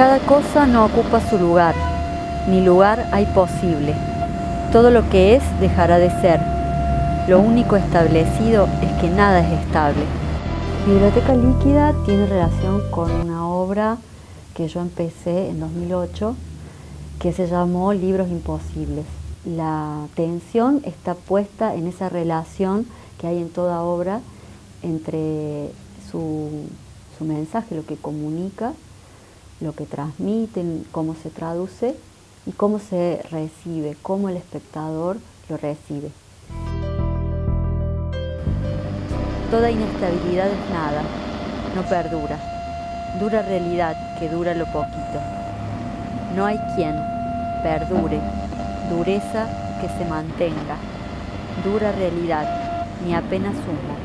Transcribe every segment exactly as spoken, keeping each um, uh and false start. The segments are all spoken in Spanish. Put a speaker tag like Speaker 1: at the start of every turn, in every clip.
Speaker 1: Cada cosa no ocupa su lugar, ni lugar hay posible. Todo lo que es dejará de ser. Lo único establecido es que nada es estable. Biblioteca Líquida tiene relación con una obra que yo empecé en dos mil ocho, que se llamó Libros Imposibles. La atención está puesta en esa relación que hay en toda obra entre su, su mensaje, lo que comunica, lo que transmite, cómo se traduce y cómo se recibe, cómo el espectador lo recibe. Toda inestabilidad es nada, no perdura. Dura realidad que dura lo poquito. No hay quien perdure, dureza que se mantenga. Dura realidad, ni apenas humo.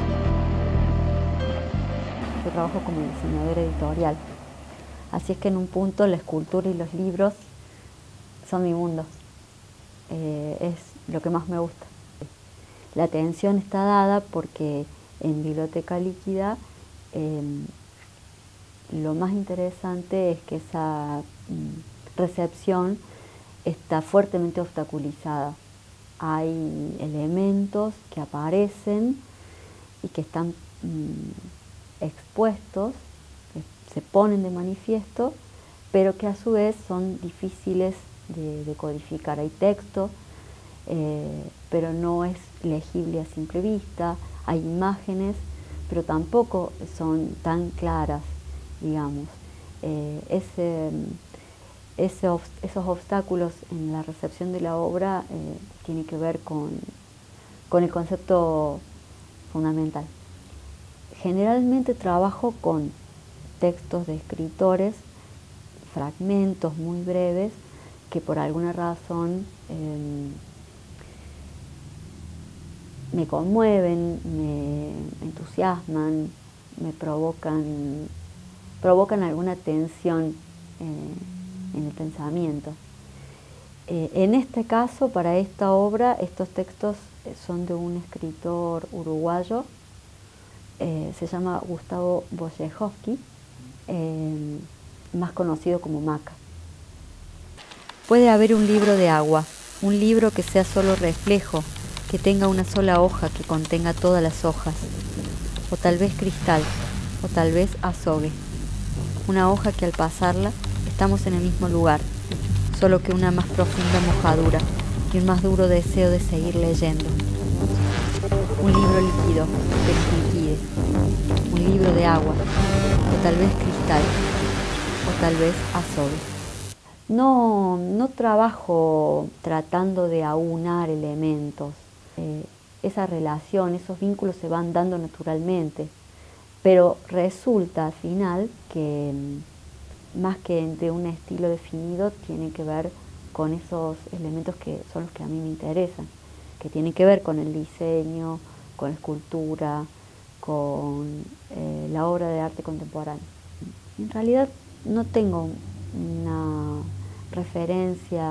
Speaker 1: Yo trabajo como diseñadora editorial, así es que en un punto la escultura y los libros son mi mundo. Eh, es lo que más me gusta. La atención está dada porque en Biblioteca Líquida eh, lo más interesante es que esa mm, recepción está fuertemente obstaculizada. Hay elementos que aparecen y que están mm, expuestos, que se ponen de manifiesto, pero que a su vez son difíciles de, de codificar. Hay texto, eh, pero no es legible a simple vista. Hay imágenes, pero tampoco son tan claras, digamos. Eh, ese, ese, esos obstáculos en la recepción de la obra eh, tienen que ver con, con el concepto fundamental. Generalmente trabajo con textos de escritores, fragmentos muy breves, que por alguna razón eh, me conmueven, me entusiasman, me provocan, provocan alguna tensión eh, en el pensamiento. Eh, en este caso, para esta obra, estos textos son de un escritor uruguayo, eh, se llama Gustavo Wojciechowski, eh, más conocido como Maca. Puede haber un libro de agua, un libro que sea solo reflejo, que tenga una sola hoja que contenga todas las hojas, o tal vez cristal, o tal vez azogue. Una hoja que al pasarla estamos en el mismo lugar, solo que una más profunda mojadura y un más duro deseo de seguir leyendo. Un libro líquido que nos liquide, un libro de agua, o tal vez cristal, o tal vez azogue. No, no trabajo tratando de aunar elementos. Eh, esa relación, esos vínculos se van dando naturalmente, pero resulta al final que más que de un estilo definido tiene que ver con esos elementos que son los que a mí me interesan, que tienen que ver con el diseño, con la escultura, con eh, la obra de arte contemporáneo. En realidad no tengo una referencia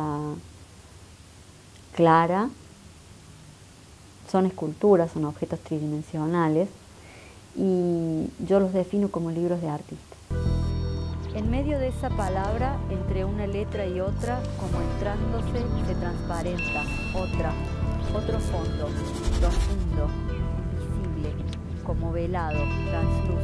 Speaker 1: clara. Son esculturas, son objetos tridimensionales y yo los defino como libros de artista. En medio de esa palabra, entre una letra y otra, como entrándose, se transparenta otra, otro fondo, profundo, invisible, como velado, translúcido.